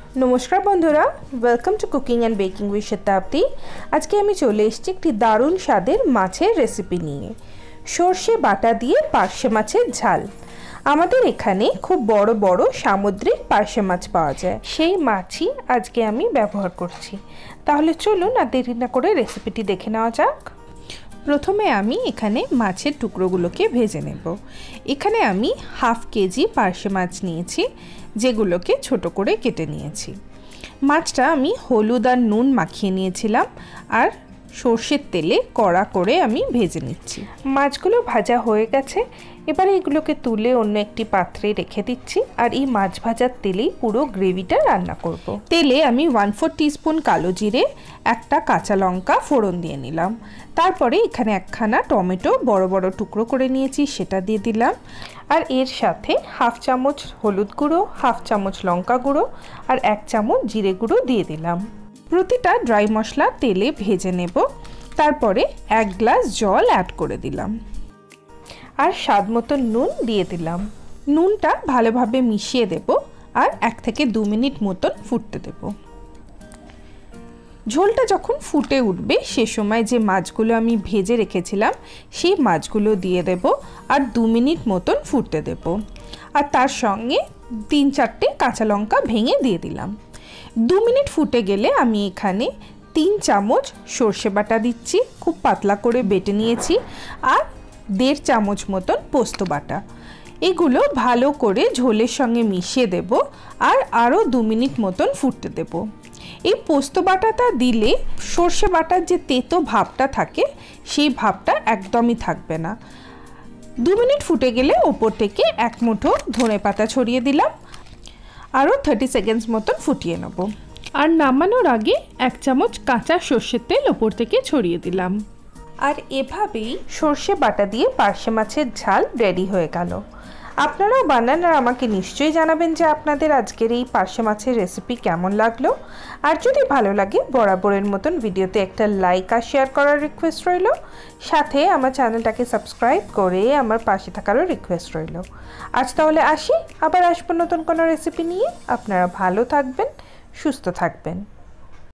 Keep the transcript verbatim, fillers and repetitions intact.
नमस्कार बंधुरा welcome to cooking and baking with Shatabdi. आज के आमी चले एसेछि एकटी दारुण स्वादेर माछेर रेसिपि निये, सर्षे बाटा दिए पार्शे माछेर झाल। आमादेर एखाने खूब बड़ो बड़ो सामुद्रिक पार्शे माछ पाওয়া যায়, সেই মাছই আজকে আমি ব্যবহার করছি। তাহলে চলুন আর দেরি না করে রেসিপিটি দেখে নেওয়া যাক। প্রথমে আমি এখানে মাছের টুকরোগুলোকে ভেজে নেব। এখানে আমি হাফ কেজি পার্শে মাছ নিয়েছি, যেগুলোকে ছোট করে কেটে নিয়েছি। মাছটা আমি হলুদ আর নুন মাখিয়ে নিয়েছিলাম আর সরষের তেলে কড়া করে আমি ভেজে নিচ্ছি। মাছগুলো ভাজা হয়ে গেছে, এবারে এগুলোকে তুলে অন্য একটি পাত্রে রেখে দিচ্ছি আর এই মাছ ভাজার তেলেই পুরো গ্রেভিটা রান্না করব। তেলে আমি ওয়ান ফোর টিস্পুন কালো জিরে, একটা কাঁচা লঙ্কা ফোড়ন দিয়ে নিলাম। তারপরে এখানে একখানা টমেটো বড় বড় টুকরো করে নিয়েছি, সেটা দিয়ে দিলাম। আর এর সাথে হাফ চামচ হলুদ গুঁড়ো, হাফ চামচ লঙ্কা গুঁড়ো আর এক চামচ জিরে গুঁড়ো দিয়ে দিলাম। প্রতিটা ড্রাই মশলা তেলে ভেজে নেব। তারপরে এক গ্লাস জল অ্যাড করে দিলাম আর স্বাদ মতো নুন দিয়ে দিলাম। নুনটা ভালোভাবে মিশিয়ে দেব আর এক থেকে দু মিনিট মতন ফুটতে দেব। ঝোলটা যখন ফুটে উঠবে সে সময় যে মাছগুলো আমি ভেজে রেখেছিলাম সেই মাছগুলো দিয়ে দেব আর দু মিনিট মতন ফুটতে দেব। আর তার সঙ্গে তিন চারটে কাঁচা লঙ্কা ভেঙে দিয়ে দিলাম। দু মিনিট ফুটে গেলে আমি এখানে তিন চামচ সর্ষে বাটা দিচ্ছি, খুব পাতলা করে বেটে নিয়েছি, আর দেড় চামচ মতন পোস্ত বাটা। এগুলো ভালো করে ঝোলের সঙ্গে মিশিয়ে দেব আর আরও দু মিনিট মতন ফুটতে দেব। এই পোস্ত বাটাটা দিলে সর্ষে বাটার যে তেতো ভাবটা থাকে সেই ভাবটা একদমই থাকবে না। দু মিনিট ফুটে গেলে ওপর থেকে এক মুঠো ধনেপাতা ছড়িয়ে দিলাম। আরও থার্টি সেকেন্ডস মতন ফুটিয়ে নেব আর নামানোর আগে এক চামচ কাঁচা সর্ষের তেল ওপর থেকে ছড়িয়ে দিলাম। আর এভাবেই সর্ষে বাটা দিয়ে পার্শে মাছের ঝাল রেডি হয়ে গেল। আপনারাও বানান আর আমাকে নিশ্চয়ই জানাবেন যে আপনাদের আজকের এই পার্শে মাছের রেসিপি কেমন লাগলো। আর যদি ভালো লাগে বরাবরের মতন ভিডিওতে একটা লাইক আর শেয়ার করার রিকোয়েস্ট রইল, সাথে আমার চ্যানেলটাকে সাবস্ক্রাইব করে আমার পাশে থাকারও রিকোয়েস্ট রইল। আজ তাহলে আসি, আবার আসবো নতুন কোনো রেসিপি নিয়ে। আপনারা ভালো থাকবেন, সুস্থ থাকবেন।